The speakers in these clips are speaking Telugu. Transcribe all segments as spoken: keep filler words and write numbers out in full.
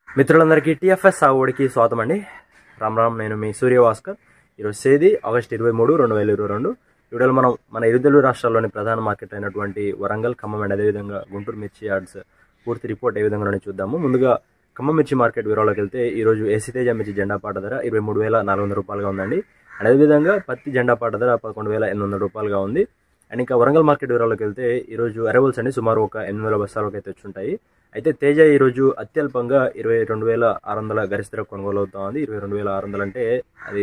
మిత్రులందరికీ టీఎఫ్ఎస్ సాగుబడికి స్వాగతం అండి. రామ్ రామ్, నేను మీ సూర్యభాస్కర్. ఈరోజు తేదీ ఆగస్టు ఇరవై మూడు రెండు వేల ఇరవై రెండు వీడియోలో మనం మన ఇరు తెలుగు రాష్ట్రాల్లోని ప్రధాన మార్కెట్ అయినటువంటి వరంగల్, ఖమ్మం అండ్ అదేవిధంగా గుంటూరు మిర్చి యార్డ్స్ పూర్తి రిపోర్ట్ ఏ విధంగా చూద్దాము. ముందుగా ఖమ్మం మిర్చి మార్కెట్ వివరాల్లోకి వెళ్తే ఈరోజు ఏసీ తేజ మిర్చి జెండా పాట ధర ఇరవై మూడు వేల నాలుగు వందల రూపాయలుగా ఉందండి. అండ్ అదేవిధంగా పత్తి జెండా పాట ధర పదకొండు వేల ఎనిమిది వందల రూపాయలుగా ఉంది. అండ్ ఇంకా వరంగల్ మార్కెట్ వివరాల్లోకి వెళ్తే ఈరోజు అరైవల్స్ అండి సుమారు ఒక ఎనిమిది వేల బస్తాలకు అయితే వచ్చుంటాయి. అయితే తేజ ఈరోజు అత్యల్పంగా ఇరవై రెండు వేల ఆరు వందల గరిష్ట ధర కొనుగోలు అవుతా ఉంది. ఇరవై రెండు వేల ఆరు వందలు అంటే అది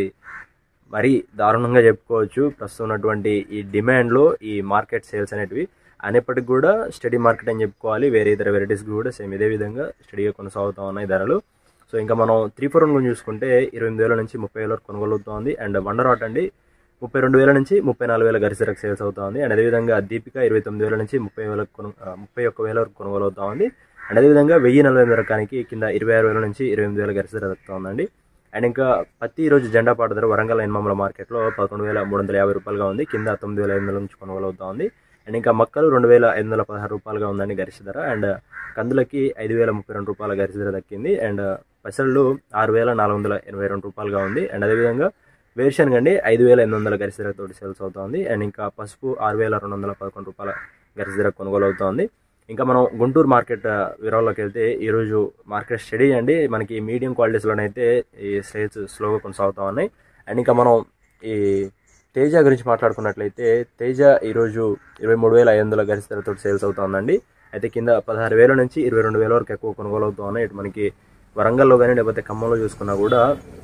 మరీ దారుణంగా చెప్పుకోవచ్చు. ప్రస్తుతం ఉన్నటువంటి ఈ డిమాండ్లో ఈ మార్కెట్ సేల్స్ అనేటివి అనేప్పటికి కూడా స్టడీ మార్కెట్ అని చెప్పుకోవాలి. వేరే ఇతర వెరైటీస్ కూడా సేమ్ ఇదే విధంగా స్టడీగా కొనసాగుతూ ఉన్నాయి ధరలు. సో ఇంకా మనం త్రీ ఫోర్ వన్ గురించి చూసుకుంటే ఇరవై ఎనిమిది వేల నుంచి ముప్పై వేల వరకు కొనుగోలు అవుతుంది. అండ్ వండర్ హాట్ అండి ముప్పై రెండు వేల నుంచి ముప్పై నాలుగు వేల గరిష్ట ధరకు సేల్స్ అవుతుంది. అండ్ అదేవిధంగా దీపిక ఇరవై తొమ్మిది వేల నుంచి ముప్పై వేల కొను ముప్పై ఒక్క వేల వరకు కొనుగోలు అవుతా ఉంది. అండ్ అదేవిధంగా వెయ్యి నలభై ఎనిమిది రకానికి కింద ఇరవై ఆరు వేల నుంచి ఇరవై ఎనిమిది వేల గరిష్ట ధర దొరుకుతుందండి. అండ్ ఇంకా పత్తి ఈరోజు జెండా పాట ధర వరంగల్ ఎన్మామల మార్కెట్లో పదకొండు వేల మూడు వందల యాభై రూపాయలుగా ఉంది. కింద తొమ్మిది వేల ఐదు వందల నుంచి కొనుగోలు అవుతా ఉంది. అండ్ ఇంకా మక్కలు రెండు వేల ఐదు వందల పదహారు రూపాయలుగా ఉందండి గరిష్ట ధర. అండ్ కందులకి ఐదు వేల ముప్పై రెండు రూపాయల గరిష్ట ధర దక్కింది. అండ్ పెసళ్ళు ఆరు వేల నాలుగు వందల ఎనభై రెండు రూపాయలుగా ఉంది. అండ్ అదేవిధంగా వేరుశనగ అండి ఐదు వేల ఎనిమిది వందల గరిష్ట ధర తోటి సేల్స్ అవుతుంది. అండ్ ఇంకా పసుపు ఆరు వేల రెండు వందల పదకొండు రూపాయల గరిష్ట ధర కొనుగోలు అవుతుంది. ఇంకా మనం గుంటూరు మార్కెట్ వివరాల్లోకి వెళ్తే ఈరోజు మార్కెట్ స్టడీ అండి. మనకి మీడియం క్వాలిటీస్లోనైతే ఈ సేల్స్ స్లోగా కొనసాగుతూ ఉన్నాయి. అండ్ ఇంకా మనం ఈ తేజ గురించి మాట్లాడుకున్నట్లయితే తేజ ఈరోజు ఇరవై మూడు వేల ఐదు వందల గరిష్ట ధరతో సేల్స్ అవుతుందండి. అయితే కింద పదహారు వేల నుంచి ఇరవై రెండు వేల వరకు ఎక్కువ కొనుగోలు అవుతూ ఉన్నాయి. ఇటు మనకి వరంగల్లో కానీ లేకపోతే ఖమ్మంలో చూసుకున్నా కూడా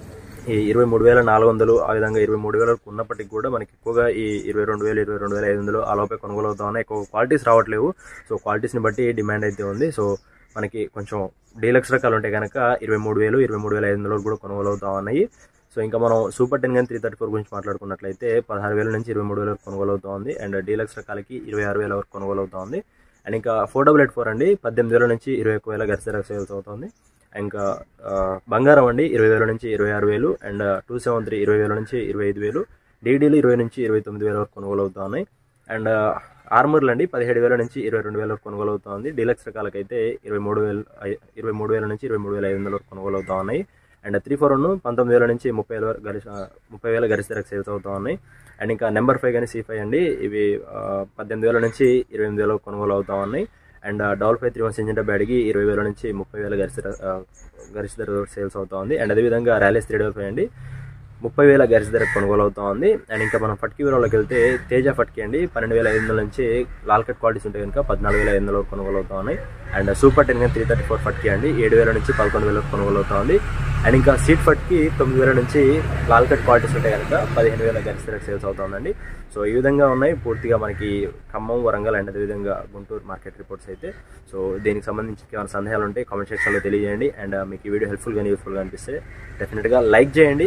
ఈ ఇరవై మూడు వేల నాలుగు వందలు ఆ విధంగా ఇరవై మూడు వేల వరకు ఉన్నప్పటికీ కూడా మనకి ఎక్కువగా ఈ ఇరవై రెండు వేలు ఇరవై రెండు వేల ఐదు వందలు ఆ లోపే కొనుగోలు అవుతా ఉన్నాయి. ఎక్కువ క్వాలిటీస్ రావట్లేవు. సో క్వాలిటీస్ని బట్టి డిమాండ్ అయితే ఉంది. సో మనకి కొంచెం డీలక్స్ రకాలు ఉంటే కనుక ఇరవై మూడు వేలు ఇరవై మూడు వేల ఐదు వందల వరకు కూడా కొనుగోలు అవుతా ఉన్నాయి. సో ఇంకా మనం సూపర్ టెన్ కానీ త్రీ థర్టీ ఫోర్ గురించి మాట్లాడుకున్నట్లయితే పదహారు వేల నుంచి ఇరవై మూడు వేల వరకు కొనుగోలు అవుతా ఉంది. అండ్ డీలక్స్ రకాలకి ఇరవై ఆరు వేల వరకు కొనుగోలు అవుతా ఉంది. అండ్ ఇంకా ఫోర్ డబుల్ ఎయిట్ ఫోర్ అండి పద్దెనిమిది వేల నుంచి ఇరవై ఒక్క వేల గరిష్ట ధర సేల్స్ అవుతుంది. ఇంకా బంగారం అండి ఇరవై వేల నుంచి ఇరవై ఆరు వేలు అండ్ టూ సెవెన్ త్రీ ఇరవై వేల నుంచి ఇరవై ఐదు వేలు డీడీలు ఇరవై నుంచి ఇరవై తొమ్మిది వేల వరకు కొనుగోలు అవుతా ఉన్నాయి. అండ్ ఆర్మర్లు అండి పదిహేడు వేల నుంచి ఇరవై రెండు వేల వరకు కొనుగోలు అవుతా ఉంది. డీలక్స్ రకాలకైతే ఇరవై మూడు వేలు ఇరవై మూడు వేల నుంచి ఇరవై మూడు వేల ఐదు వందల వరకు కొనుగోలు అవుతా ఉన్నాయి. అండ్ త్రీ ఫోర్ వన్ పంతొమ్మిది వేల నుంచి ముప్పై వేల గరిష్ట ముప్పై వేల గరిష్ట ధరకు సేల్స్ అవుతా ఉన్నాయి. అండ్ ఇంకా నెంబర్ ఫైవ్ కానీ సి ఫైవ్ అండి ఇవి పద్దెనిమిది వేల నుంచి ఇరవై ఎనిమిది వేల కొనుగోలు అవుతా ఉన్నాయి. And double five three one Syngenta బ్యాడ్కి ఇరవై వేల నుంచి ముప్పై వేల గరిష్ట గరిష్ట ధర సేల్స్ అవుతా ఉంది. అండ్ అదేవిధంగా ర్యాలీస్ త్రీ డబల్ ఫైవ్ అండి ముప్పై వేల గరిష్ట ధర కొనుగోలు అవుతా ఉంది. అండ్ ఇంకా మనం ఫట్కి వివరాల్లోకి వెళ్తే తేజ ఫట్కి అండి పన్నెండు వేల ఐదు వందల నుంచి లాల్ కట్ క్వాలిటీస్ ఉంటే కనుక పద్నాలుగు వేల ఐదు వందల వరకు కొనుగోలు అవుతా ఉన్నాయి. అండ్ సూపర్ టెన్ కానీ త్రీ థర్టీ ఫోర్ ఫట్కి అండి ఏడు వేల నుంచి పదకొండు వేల వరకు కొనుగోలు అవుతా ఉంది. అండ్ ఇంకా సీట్ ఫట్కి తొమ్మిది వేల నుంచి లాల్ కట్ క్వాలిటీస్ ఉంటే కనుక పదిహేను వేల గరిష్ట ధర సేల్స్ అవుతుందండి. సో ఈ విధంగా ఉన్నాయి పూర్తిగా మనకి ఖమ్మం, వరంగల్ అండ్ అదేవిధంగా గుంటూరు మార్కెట్ రిపోర్ట్స్ అయితే. సో దీనికి సంబంధించి ఏమైనా సందేహాలు ఉంటే కామెంట్ సెక్షన్లో తెలియజేయండి. అండ్ మీకు ఈ వీడియో హెల్ప్ఫుల్గా యూస్ఫుల్గా అనిపిస్తే డెఫినెట్గా లైక్ చేయండి.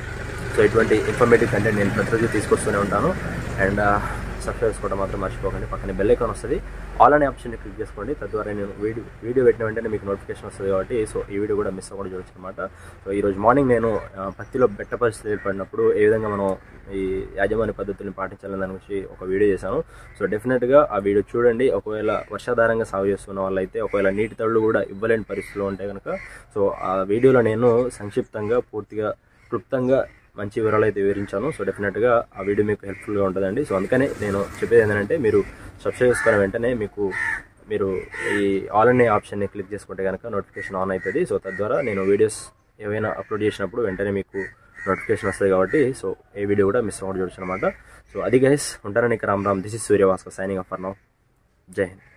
సో ఇటువంటి ఇన్ఫర్మేటివ్ కంటెంట్ నేను ప్రతిరోజు తీసుకొస్తూనే ఉంటాను. అండ్ సబ్స్క్రైబ్ చేసుకోవడం మాత్రం మర్చిపోకండి. పక్కన బెల్ ఐకాన్ వస్తుంది, ఆల్ అనే ఆప్షన్ని క్లిక్ చేసుకోండి. తద్వారా నేను వీడియో వీడియో పెట్టిన వెంటనే మీకు నోటిఫికేషన్ వస్తుంది కాబట్టి సో ఈ వీడియో కూడా మిస్ అవ్వకుండా చూడొచ్చు అనమాట. సో ఈరోజు మార్నింగ్ నేను పత్తిలో బెట్ట పరిస్థితి ఏర్పడినప్పుడు ఏ విధంగా మనం ఈ యాజమాన్య పద్ధతులను పాటించాలని దాని గురించి ఒక వీడియో చేశాను. సో డెఫినెట్గా ఆ వీడియో చూడండి. ఒకవేళ వర్షాధారంగా సాగు చేస్తున్న వాళ్ళైతే ఒకవేళ నీటి తడులు కూడా ఇవ్వలేని పరిస్థితుల్లో ఉంటే కనుక సో ఆ వీడియోలో నేను సంక్షిప్తంగా పూర్తిగా క్లుప్తంగా మంచి వివరాలు అయితే వివరించాను. సో డెఫినెట్గా ఆ వీడియో మీకు హెల్ప్ఫుల్గా ఉంటుందండి. సో అందుకనే నేను చెప్పేది ఏంటంటే మీరు సబ్స్క్రైబ్ చేసుకున్న వెంటనే మీకు మీరు ఈ ఆల్ అనే ఆప్షన్ని క్లిక్ చేసుకుంటే కనుక నోటిఫికేషన్ ఆన్ అవుతుంది. సో తద్వారా నేను వీడియోస్ ఏవైనా అప్లోడ్ చేసినప్పుడు వెంటనే మీకు నోటిఫికేషన్ వస్తుంది కాబట్టి సో ఏ వీడియో కూడా మిస్ అవ్వడం చూడొచ్చు అనమాట. సో అది గైస్ ఉంటారని Ram Ram, this is Suryabhaskar signing off for now. జై హింద్.